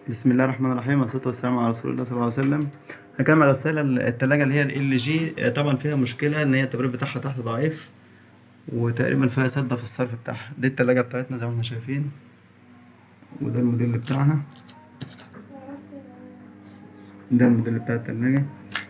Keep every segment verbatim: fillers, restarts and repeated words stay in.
بسم الله الرحمن الرحيم والصلاة والسلام على رسول الله صلى الله عليه وسلم. هكمل غسالة التلاجة اللي هي ال جي. طبعا فيها مشكلة ان هي التبريد بتاعها تحت ضعيف، وتقريبا فيها سدة في الصرف بتاعها. دي التلاجة بتاعتنا زي ما احنا شايفين، وده الموديل بتاعها. ده الموديل بتاع التلاجة.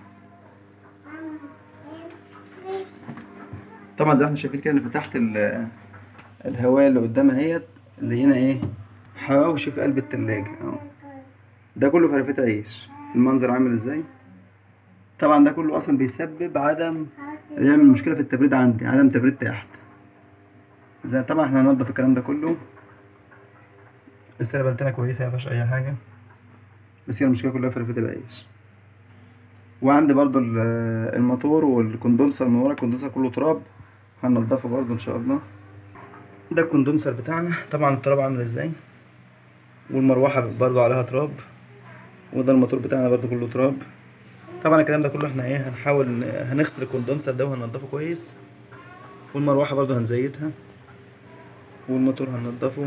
طبعا زي ما احنا شايفين كده، ان فتحت ال- الهواية اللي قدامها اهيت، اللي هنا ايه، حواوشي في قلب التلاجة اهو. ده كله فرفيت عيش. المنظر عامل ازاي؟ طبعا ده كله اصلا بيسبب عدم، يعمل مشكله في التبريد عندي، عدم تبريد تحت. زي طبعا احنا هننضف الكلام ده كله. السيره بلتنا كويسه، مفيهاش اي حاجه، بس هي المشكله كلها في رغيف العيش. وعندي برضو ال- الموتور والكندنسر من ورا، الكندنسر كله تراب، هننضفه برضو ان شاء الله. ده الكندنسر بتاعنا، طبعا التراب عامل ازاي، والمروحه برضو عليها تراب، وده الموتور بتاعنا برضو كله تراب. طبعا الكلام ده كله احنا ايه، هنحاول هنغسل الكندنسر ده وهننضفه كويس، والمروحه برضو هنزيتها، والموتور هننضفه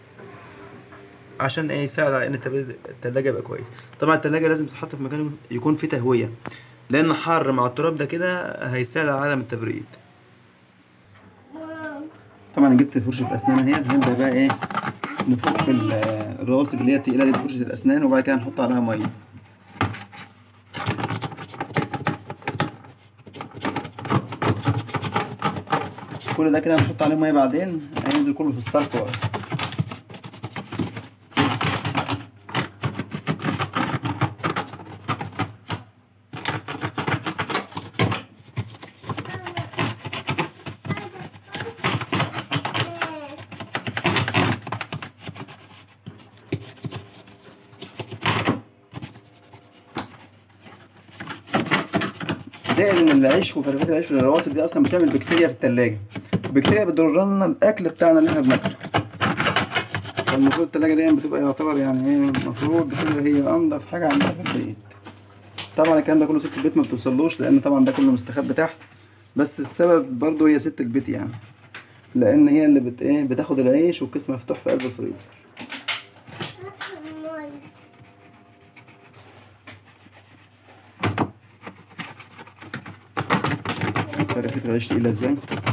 عشان ايه، يساعد على ان التبريد التلاجة يبقى كويس. طبعا التلاجة لازم تتحط في مكان يكون فيه تهوية، لان حر مع التراب ده كده هيساعد على عدم التبريد. طبعا جبت فرشة اسنان اهي، هنبدأ بقى ايه، نفك ال- الرواسب اللي هي التقيلة دي بفرشة الاسنان، وبعد كده نحط عليها مية. كل ده كده هنحط عليه مية، بعدين هينزل كله في الصرف ورا. زائد ان العيش وفرفات العيش والرواسب دي اصلا بتعمل بكتيريا في التلاجة، البكتيريا بتضر لنا الاكل بتاعنا اللي احنا بناكله. فالمفروض التلاجة دي بتبقى يعتبر يعني ايه، المفروض بتبقى هي انضف حاجة عندنا في البيت. طبعا الكلام ده كله ست البيت ما بتوصلوش، لان طبعا ده كله مستخبي تحت، بس السبب برضو هي ست البيت يعني، لان هي اللي بت ايه، بتاخد العيش والكيس مفتوح في قلب الفريزر. فرقة العيش تقيلة ازاي،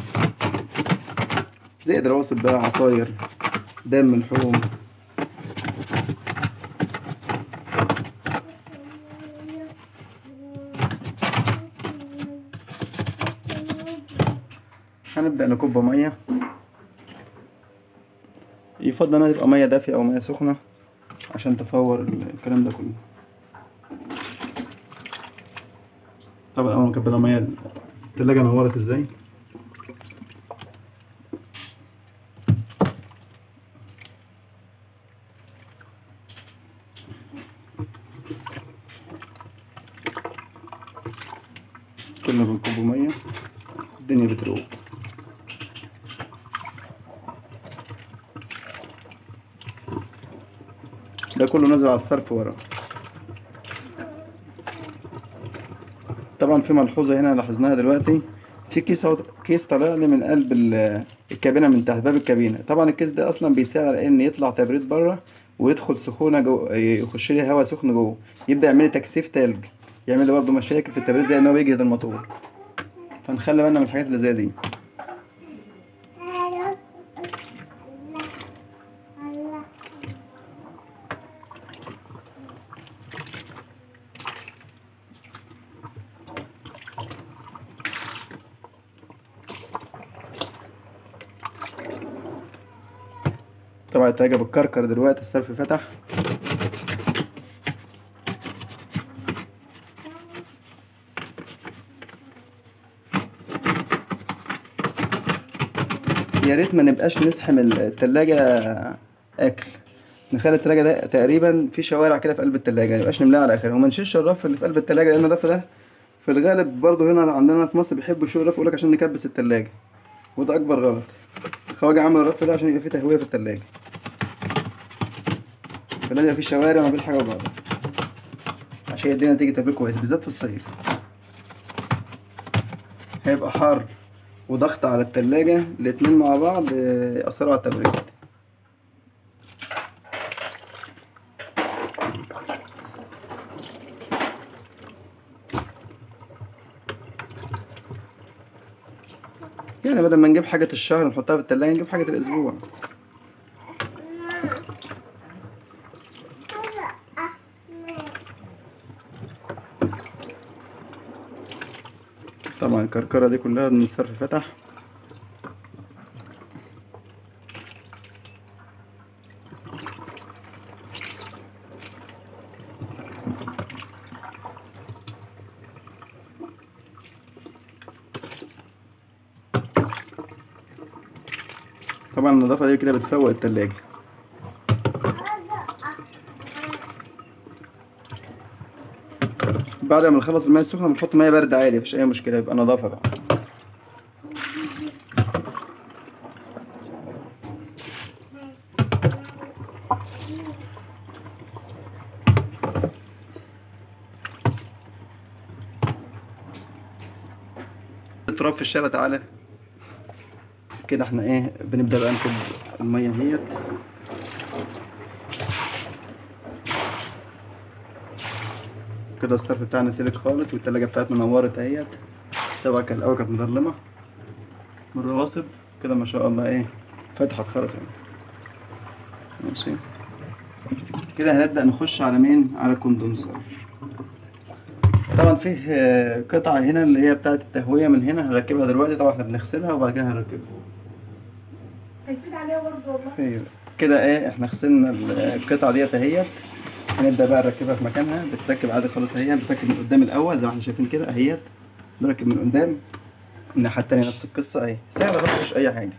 زي رواسب بقى، عصاير، دم لحوم. هنبدأ نكب مية، يفضل انها تبقى مية دافية او مية سخنة عشان تفور الكلام ده كله. طبعا اول ما نكب مية، التلاجة نورت ازاي. كل ما بنكب مية الدنيا بتروق. ده كله نازل على الصرف ورا. طبعا في ملحوظة هنا لاحظناها دلوقتي، في كيس اهو، كيس طالع لي من قلب ال- الكابينة، من تحت باب الكابينة. طبعا الكيس ده اصلا بيساعد على ان يطلع تبريد بره، ويدخل سخونة جو، يخش لي هواء سخن جوه، يبدأ يعمل لي تكثيف تلج، يعمل لي برضه مشاكل في التبريد، زي ان هو بيجهد الموتور. فنخلي بالنا من الحاجات اللي زي دي. طبعا التلاجة بتكركر دلوقتي، الصرف فتح. يا ريت ما نبقاش نزحم التلاجة اكل، نخلي التلاجة ده تقريبا في شوارع كده في قلب التلاجة، ما نبقاش نملاها على اخرها، وما نشيلش الرف اللي في قلب التلاجة، لان الرف ده في الغالب برضه هنا عندنا في مصر بيحبوا يشيلوا الرف، يقولك عشان نكبس التلاجة، وده اكبر غلط. الخواجة عمل الرف ده عشان يبقى فيه تهوية في التلاجة، فلازم يبقى فيه شوارع ما بين حاجة وبعضها، عشان الدنيا تيجي تبريد كويس، بالذات في الصيف. هيبقى حر وضغط على التلاجة، الاتنين مع بعض آه، يأثروا على التبريد. يعني بدل ما نجيب حاجة الشهر نحطها في التلاجة نجيب حاجة الأسبوع. طبعا الكركرة دي كلها من الصرف فتح. طبعا النظافة دي كده بتفوق التلاجة. بعد ما نخلص المية السخنة بنحط مية باردة عادي مفيش أي مشكلة، يبقى نظافة بقى. التراب في الشارع تعالى كده. احنا ايه بنبدأ بقى نكب المية اهيت. كده الصرف بتاعنا سلك خالص والتلاجة بتاعتنا نورت اهيت. طبعا كان الأول كانت مظلمة من الرواسب، كده ما شاء الله ايه فتحت خالص يعني. ماشي كده هنبدأ نخش على مين؟ على الكوندنسر. طبعا فيه قطعة هنا اللي هي بتاعة التهوية من هنا هنركبها دلوقتي. طبعا احنا بنغسلها وبعد كده هنركبها. هيفيد عليها برضه والله. ايوه كده ايه احنا غسلنا القطعة ديت اهيت. هنبدأ بقى نركبها في مكانها. بتركب عادي خالص اهي. بتركب من قدام الأول زي ما احنا شايفين كده اهيت. نركب من قدام. الناحية التانية نفس القصة اهي. سهلة خالص مفيش أي حاجة.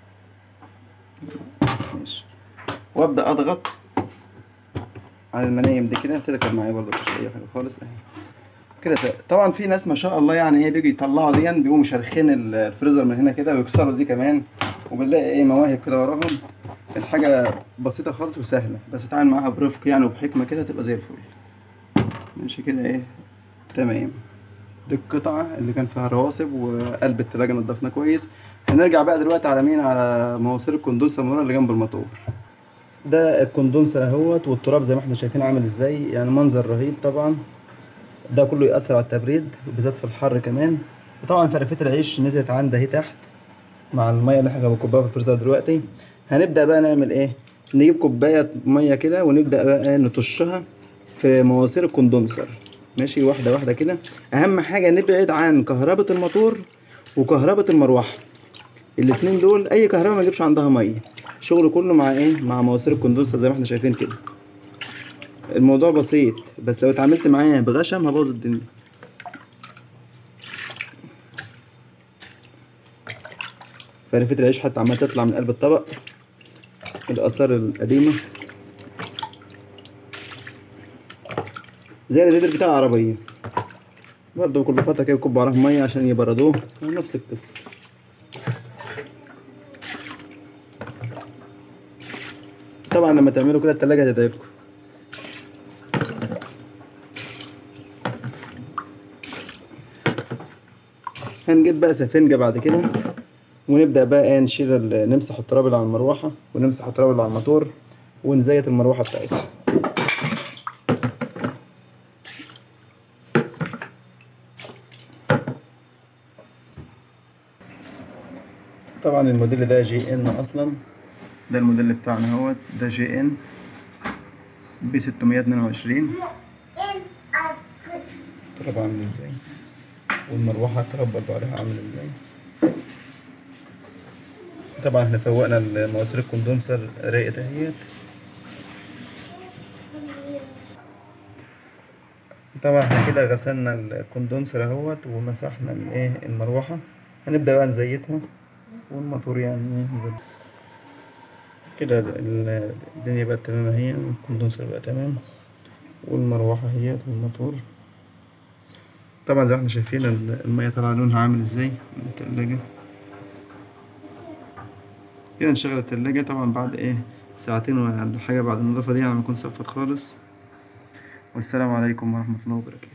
ماشي وأبدأ أضغط على المنايم دي كده. تركب معايا برضه مفيش أي حاجة خالص اهي كده. طبعا في ناس ما شاء الله يعني ايه بيجوا يطلعوا دي بيقوموا شارخين الفريزر من هنا كده ويكسروا دي كمان، وبنلاقي ايه مواهب كده وراهم. الحاجة بسيطة خالص وسهلة، بس اتعامل معاها برفق يعني وبحكمة كده تبقى زي الفل. ماشي كده ايه تمام. دي القطعة اللي كان فيها رواسب وقلب التلاجة نضفنا كويس. هنرجع بقى دلوقتي على مين؟ على مواسير الكوندنسر من ورا اللي جنب الموتور. ده الكوندنسر اهوت، والتراب زي ما احنا شايفين عامل ازاي، يعني منظر رهيب. طبعا ده كله يأثر على التبريد بالذات في الحر كمان. وطبعا فرفيت العيش نزلت عندي اهي تحت مع الميه اللي احنا بنكبها في الفريزر دلوقتي. هنبدأ بقى نعمل ايه؟ نجيب كوباية ميه كده ونبدأ بقى نطشها في مواسير الكوندنسر. ماشي واحدة واحدة كده. أهم حاجة نبعد عن كهرباء الموتور وكهرباء المروحة. الاتنين دول أي كهرباء ما نجيبش عندها مية. الشغل كله مع إيه؟ مع مواسير الكوندنسر زي ما احنا شايفين كده. الموضوع بسيط، بس لو اتعاملت معاه بغشم هبوظ الدنيا. فرفة العيش حتى عمالة تطلع من قلب الطبق. الآثار القديمة زي الراديتر بتاع العربية برضه كل فترة كده بيكبوا عليهم مية عشان يبردوه. نفس القصة. طبعا لما تعملوا كده التلاجة هتتعبكم. هنجيب بقى سفنجة بعد كده ونبدأ بقى ايه نشيل نمسح التراب اللي على المروحة ونمسح التراب اللي على الموتور ونزيت المروحة بتاعتها. طبعا الموديل ده جي ان اصلا. ده الموديل بتاعنا اهوت. ده جي ان بي ستمية اتنين وعشرين. التراب عامل ازاي، والمروحة التراب برضه عليها عامل ازاي. طبعا احنا فوقنا المواسير الكوندنسر راقت اهيت. طبعا احنا كده غسلنا الكوندنسر اهوت ومسحنا الايه المروحة. هنبدأ بقى نزيتها والموتور يعني كده. الدنيا بقت تمام اهي. الكوندنسر بقى تمام والمروحة اهيت والموتور. طبعا زي ما احنا شايفين المية طالعة لونها عامل ازاي من التلاجة. كده نشغل التلاجة طبعا بعد ايه ساعتين ولا حاجة بعد النظافة دي على ما تكون صفت خالص. والسلام عليكم ورحمة الله وبركاته.